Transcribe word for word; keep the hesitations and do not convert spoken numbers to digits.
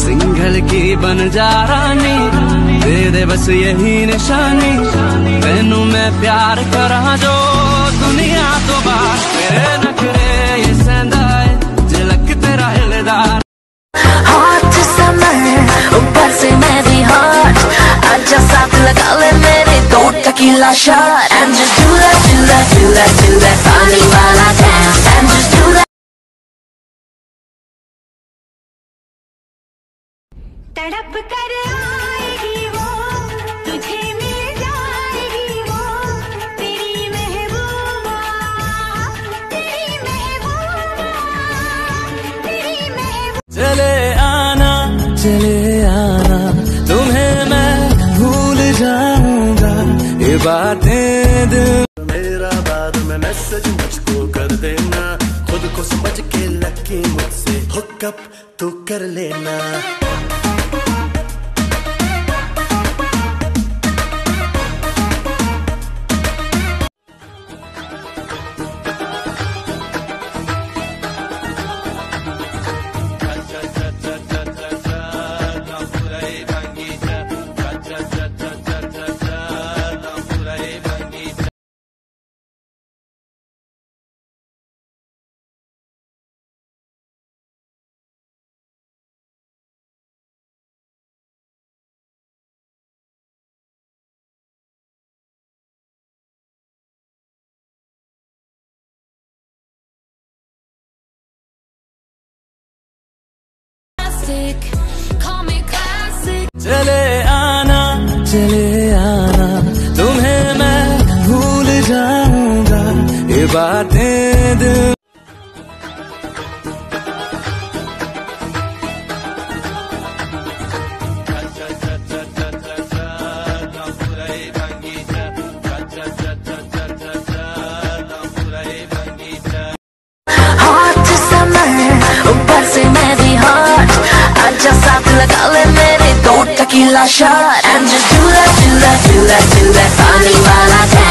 सिंघल की बन जा रानी, दे दे बस यही निशानी, तेनू मैं प्यार करा जो दुनिया तो बाहर। तेरे नखरे ये सहंदा है, झलक तेरा हिलदार। हॉट समर ऊपर से मैं भी हॉट, आजा साथ लगा ले मेरे दो tequila shot, and just do that do that do that do that पानी वाला dance, and just do that. तड़प कर आएगी वो, तुझे मिल जाएगी वो, तेरी महबूबा, तेरी महबूबा, तेरी महबूबा। चले आना चले आना, तुम्हें मैं भूल जाऊंगा, ये बातें दिल। मेरा बाद में मैसेज मुझको कर देना, खुद को समझ के लकी मुझसे हुकअप तू कर लेना। Call me classic. चले आना चले आना, तुम्हें मैं भूल जाऊंगा, ये बातें दिल। हॉट समर ऊपर से मैं भी हॉट, आजा साथ लगा ले मेरे दो tequila shot, and just do that do that do that do that पानी वाला डांस।